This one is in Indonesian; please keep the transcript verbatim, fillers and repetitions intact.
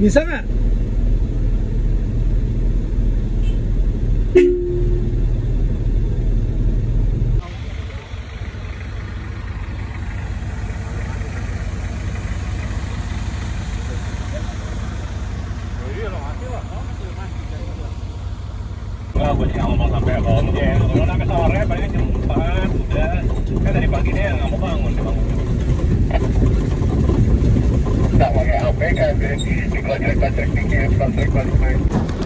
Bisa nggak? Enggak, gue sih nggak mau sampai Komjen. Kalau sampai sore paling jam empat udah. Kan dari pagi dia nggak mau bangun, dia bangun. Nggak pakai H P kan, di kocek-kocek dikit, kocek balik main.